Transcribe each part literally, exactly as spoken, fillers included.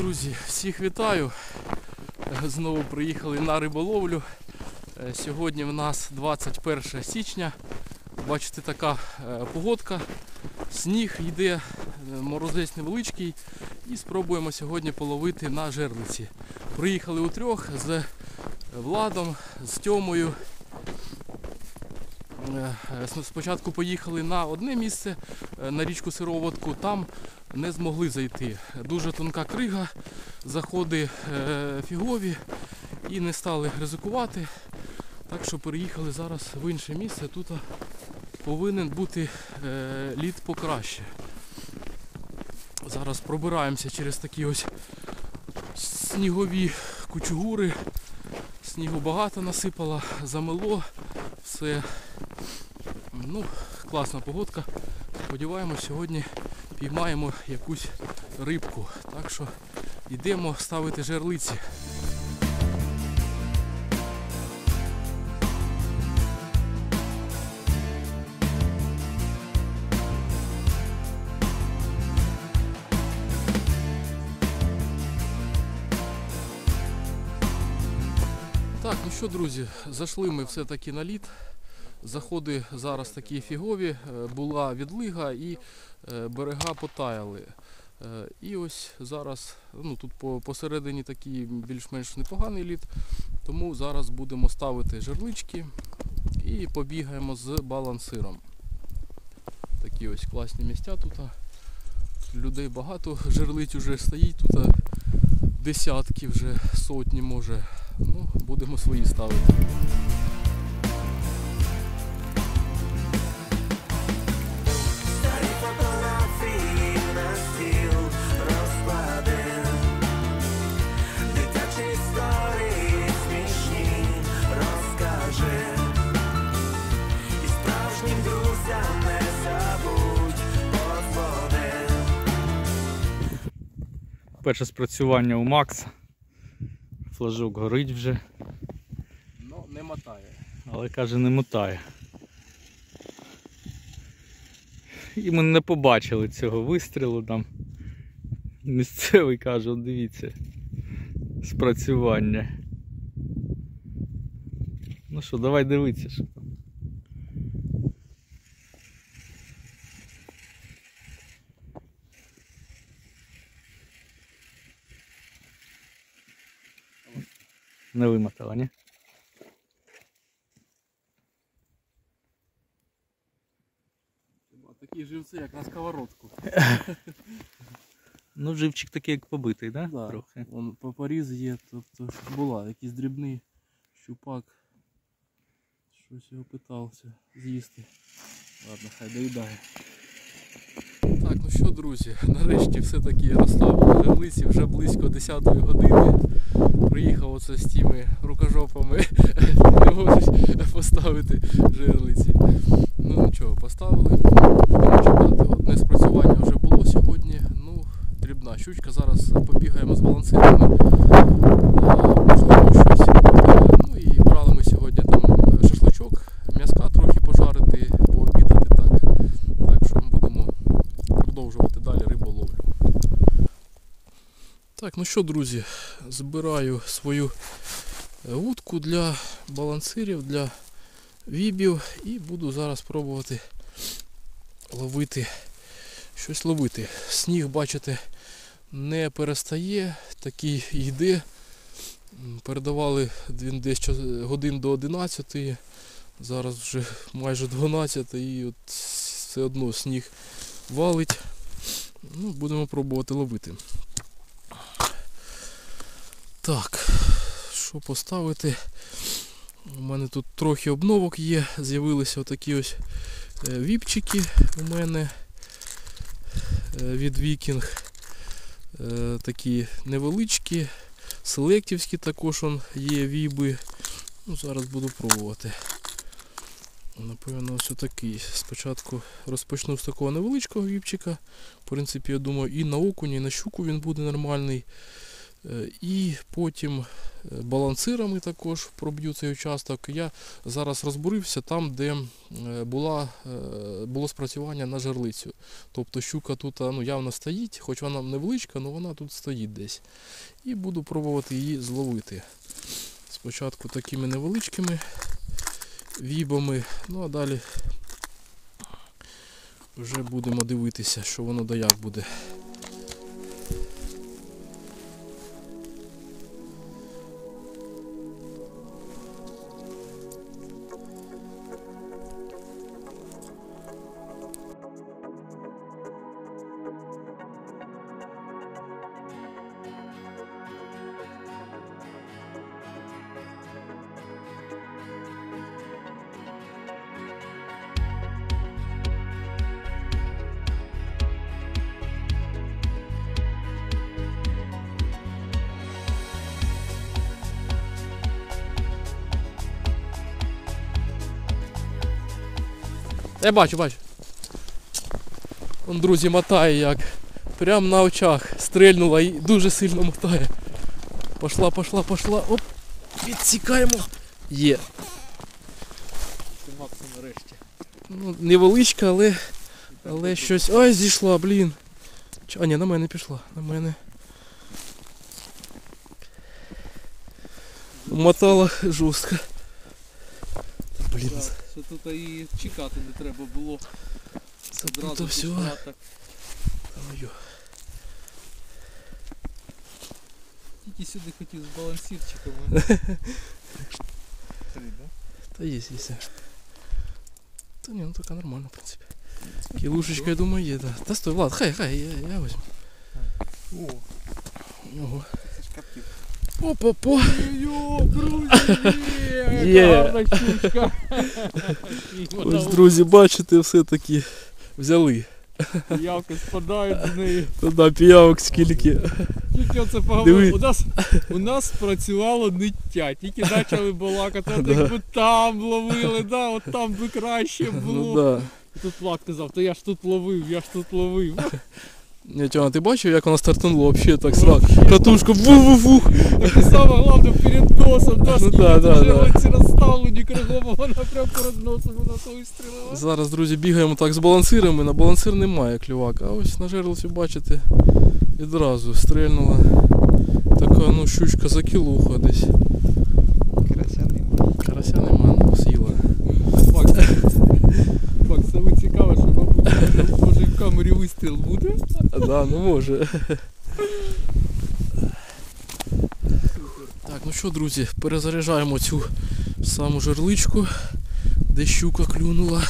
Друзі, всіх вітаю. Знову приїхали на риболовлю. Сьогодні в нас двадцять перше січня. Бачите, така погодка. Сніг йде, морозець невеличкий. І спробуємо сьогодні половити на жерлиці. Приїхали утрьох з Владом, з Тьомою. Спочатку поїхали на одне місце, на річку Сироватку, там не змогли зайти. Дуже тонка крига, заходи фігові і не стали ризикувати. Так що переїхали зараз в інше місце, тут повинен бути лід покраще. Зараз пробираємося через такі ось снігові кучугури. Снігу багато насипало, замело, все. Ну, класна погодка. Сподіваємось, сьогодні піймаємо якусь рибку. Так що йдемо ставити жерлиці. Так, ну що, друзі, зайшли ми все-таки на лід. Заходи зараз такі фігові, була відлига і берега потаяли. І ось зараз, ну тут посередині такий більш-менш непоганий лід, тому зараз будемо ставити жерлички і побігаємо з балансиром. Такі ось класні місця тут. Людей багато, жерлиць вже стоїть, тут десятки, вже сотні може. Ну, будемо свої ставити. Перше спрацювання у Макса. Флажок горить вже. Ну, не мотає. Але каже, не мотає. І ми не побачили цього вистрілу там. Місцевий каже, дивіться, спрацювання. Ну що, давай дивитися, що там. Не вимотала, ні? Такі живці, як на сковородку. Ну, живчик такий, як побитий, да? Да, трохи. Вон поріз є, тобто була, якийсь дрібний щупак. Щось його питався з'їсти. Ладно, хай доїдає. Так, ну що, друзі, нарешті все-таки я розставив жерлиці, вже близько десятої години. Приїхав оце з тими рукожопами, не можуть поставити жерлиці. Ну нічого, поставили, будемо чекати. Одне спрацювання вже було сьогодні, ну, дрібна щучка. Зараз побігаємо з балансирами, можливо щось. Ну і брали ми сьогодні там шашличок, м'яска трохи пожарити, пообідати, так. Так що будемо продовжувати далі риболовлю. Так, ну що, друзі, збираю свою вудку для балансирів, для вібів і буду зараз пробувати ловити, щось ловити. Сніг, бачите, не перестає, такий йде. Передавали він десь годин до одинадцятої, зараз вже майже дванадцята і от все одно сніг валить. Ну, будемо пробувати ловити. Так, що поставити? У мене тут трохи обновок є, з'явилися отакі ось віпчики у мене від Вікінг. Такі невеличкі, селектівські також є віби. Ну, зараз буду пробувати. Напевно, ось отакий. Спочатку розпочну з такого невеличкого віпчика. В принципі, я думаю, і на окуні, і на щуку він буде нормальний. Е, І потім балансирами також проб'ю цей участок. Я зараз розбурився там, де е, була, е, було спрацювання на жерлицю. Тобто щука тут ну, явно стоїть, хоч вона невеличка, але вона тут стоїть десь. І буду пробувати її зловити. Спочатку такими невеличкими вібами, ну а далі вже будемо дивитися, що воно да як буде. Я бачу, бачу. Вон, друзі, мотає як. Прямо на очах стрельнула і дуже сильно мотає. Пошла, пошла, пошла. Оп. Відсікаємо. Є. Це Максим нарешті. Ну, невеличка, але, але щось. Ой, зійшла, блін. А ні, на мене пішла. На мене. Мотала жорстко. Блін. Так, що тут і чекати не треба було. Це Одразу тут все. пішла так. Ой. Тільки сюди хотів з балансірчиками. Три, да? Та є, є. Та ні, ну така нормально, в принципі. Кілушечка, я думаю, є, да. Та стой, Влад, хай, хай, я, я возьму. О, Ого. це ж капів. Опа-по. Йо, друзі! Є. Гарна щучка. Ось, друзі, бачите, все-таки взяли. Піявки спадають з неї. Та да, піявок скільки. Тільки оце Диви. поговорив. У нас, у нас спрацювало ниття. Тільки почали балакати, от Да. якби там ловили, да, от там би краще Ну було. да. І тут Влад казав, то я ж тут ловив, я ж тут ловив. Ні, Тьома, ти бачив, як вона стартанула взагалі так сразу? Катушка, ву-ву-ву. І саме головне перед носом, да, Ну скільки да, тут да, жерлиці розставлені кругом, а вона прямо перед носом у нас вистрілила. Зараз, друзі, бігаємо так з балансирами, на балансир немає клювака, а ось на жерлиці, бачите, відразу стрельнула. Така, ну, щучка за кілуху десь. Карася нема. Карася нема, ну, з'їла. Макс, Макс, саме цікаве, що, мабуть, може і в камері вистріл буде? А, да, ну може. Так, ну що, друзі, перезаряджаємо цю саму жерличку, де щука клюнула.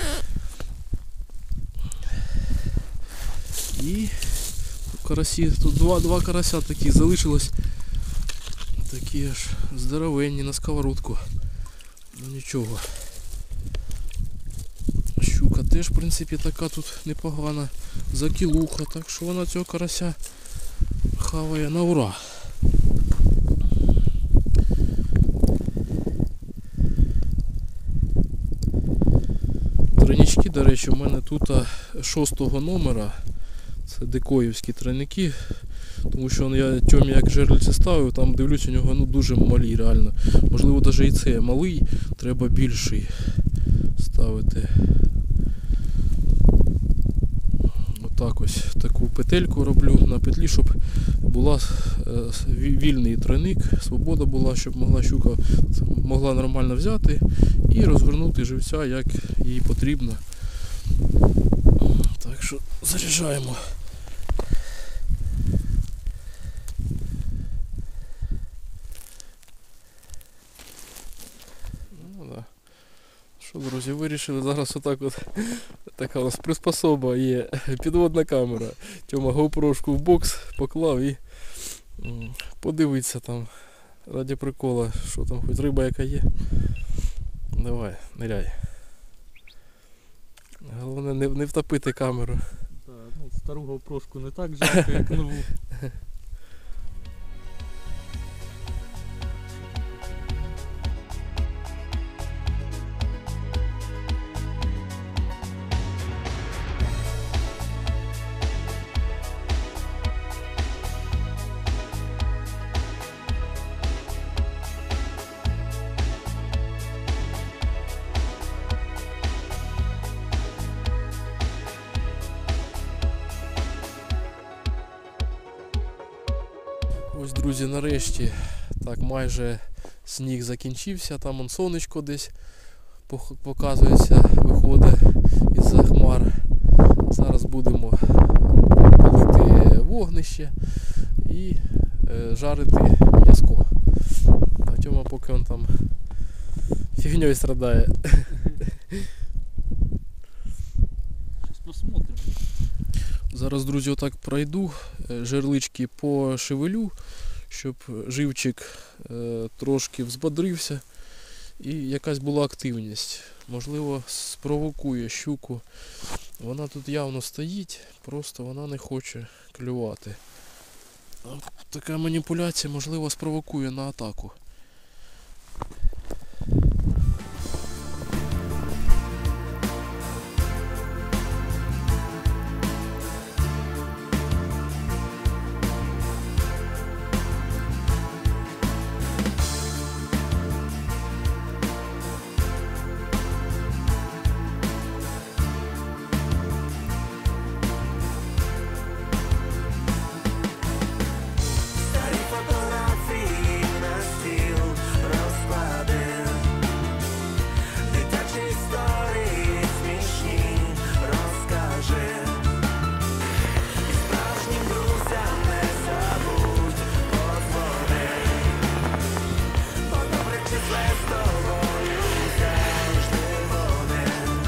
І карасі, тут два, два карася такі залишилось. Такі аж здоровенні на сковородку. Ну нічого. Щука теж, в принципі, така тут непогана, закілуха, так що вона цього карася хаває на ура. Тройнички, до речі, у мене тут шостого номера, це дикоївські тройники, тому що я Тьомі як жерлиці ставив, там дивлюсь, у нього ну, дуже малі реально. Можливо, навіть і це малий, треба більший ставити. Отак ось таку петельку роблю на петлі, щоб була вільний тройник, свобода була, щоб могла щука могла нормально взяти і розвернути живця, як їй потрібно. Так що заряджаємо. Ну, да. Що, друзі, вирішили зараз отак от, така у нас приспособа є, підводна камера. Тьома гоупрошку в бокс поклав і м, подивиться там раді прикола, що там, хоч риба яка є. Давай, ниряй. Головне не, не втопити камеру. Да, ну, стару гоупрошку не так жалко, як нову. друзі, нарешті так майже сніг закінчився, там он сонечко десь пох- показується, виходить із-за хмар. Зараз будемо палити вогнище і е, жарити м'яско. А Тьома поки он там фігньою страдає. Щас посмотрим. Зараз, друзі, отак пройду, е, жерлички пошевелю, щоб живчик е, трошки взбодрився і якась була активність. Можливо, спровокує щуку. Вона тут явно стоїть, просто вона не хоче клювати. А така маніпуляція, можливо, спровокує на атаку. Старі фотографії на стіл розклади, дитячі історії смішні розкажи, і справжнім друзям не забудь подзвони, бо добре числе з тобою завжди вони.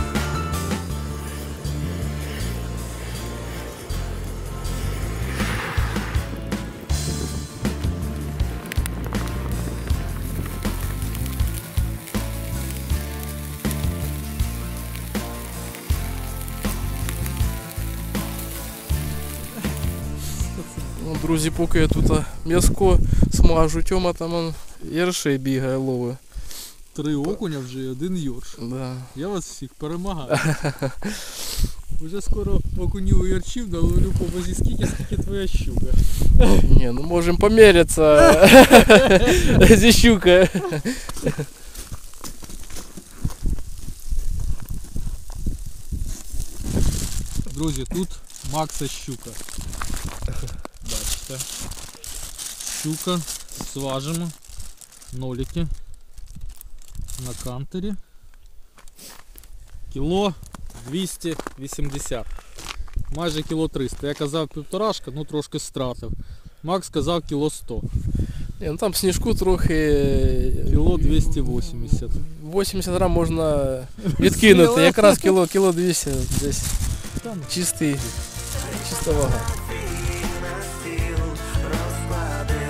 Ну, друзі, поки я тут а, м'яско смажу, Тьома там он яршей бігає, ловить. Три окуня вже і один йорш. Да. Я вас всіх перемагаю. Уже скоро окунів і ярчів наловлю по базі скільки, скільки твоя щука. Не, ну можем помериться зі щукою. Друзі, тут Макса щука. Бачите. Щука, сважимо, нолики на кантері. Кіло двісті вісімдесят. Майже кіло триста. Я казав півторашка, ну трошки стратив. Макс казав кіло сто. Не, ну там сніжку трохи. Кіло двісті вісімдесят. вісімдесят грам можна відкинути, якраз кіло, кіло двісті десь Там чистий, чиста вага. На стіл розклади,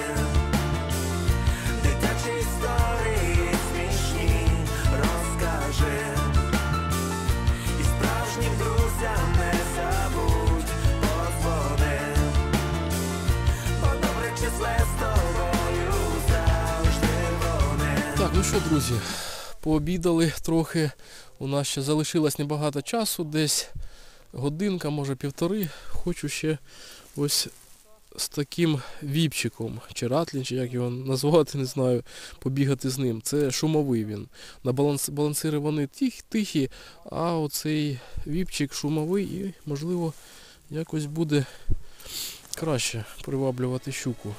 дитячі історії смішні розкажи, і справжнім друзям не забудь подзвони, бо добре числе з тобою завжди вони. Так, ну що, друзі, пообідали трохи. У нас ще залишилось небагато часу, десь годинка, може півтори. Хочу ще ось з таким віпчиком, чи ратлін, чи як його назвати, не знаю, побігати з ним. Це шумовий він. На баланс, балансири вони тих, тихі, а оцей віпчик шумовий і, можливо, якось буде краще приваблювати щуку.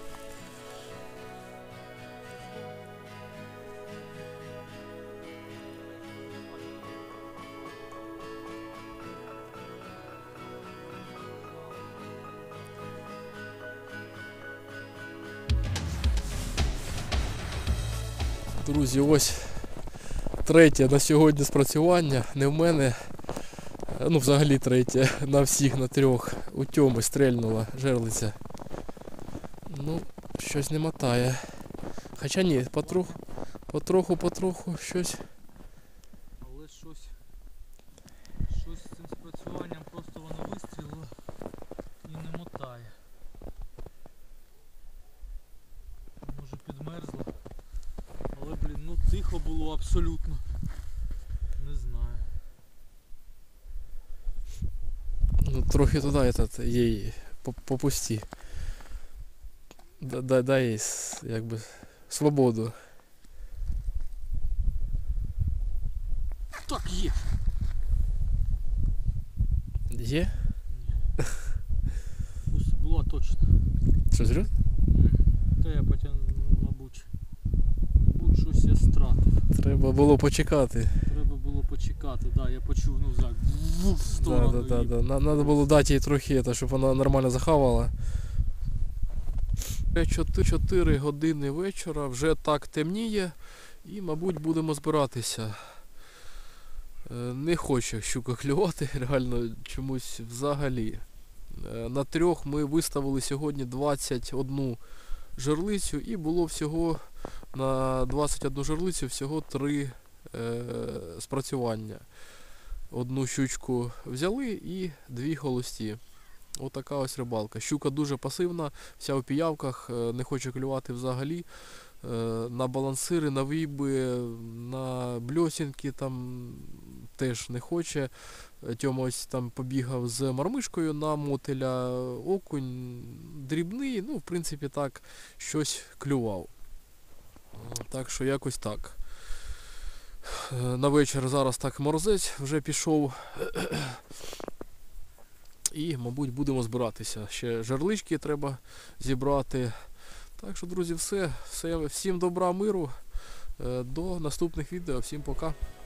Друзі, ось третє на сьогодні спрацювання, не в мене, ну взагалі третє, на всіх, на трьох. У Тьоми стрельнула жерлиця. Ну, щось не мотає. Хоча ні, потроху, потроху, потроху щось. Але щось, щось з цим спрацюванням просто воно вистрілило і не мотає. Може підмерзло. Але, блін, ну тихо було абсолютно. Не знаю. Ну, трохи туди этот, їй попусти. Дай, дай їй якби свободу. Так, є. Є? Ось була точно. Що, зря? Мгм. Та я потім, мабуть, мабуть, щось я стратив. Треба було почекати. Треба було почекати, да, я почув, ну так, в Да, сторону. да, да, і- да. На- Надо було дати їй трохи, це, щоб вона нормально захавала. чотири години вечора, вже так темніє і, мабуть, будемо збиратися. Е, Не хоче щука клювати, реально чомусь взагалі. Е, На трьох ми виставили сьогодні двадцять одну жерлицю і було всього на двадцять одну жерлицю всього три е, спрацювання. Одну щучку взяли і дві холості. Отака ось рибалка. Щука дуже пасивна, вся у піявках, е, не хоче клювати взагалі. Е, На балансири, на вийби, на бльосінки там теж не хоче. Е, Тьома ось там побігав з мармишкою на мотиля, окунь дрібний, ну в принципі так щось клював. Так що якось так. Е, На вечір зараз так морозець вже пішов. І, мабуть, будемо збиратися. Ще жерлички треба зібрати. Так що, друзі, все. все всім добра, миру. Е, До наступних відео. Всім пока.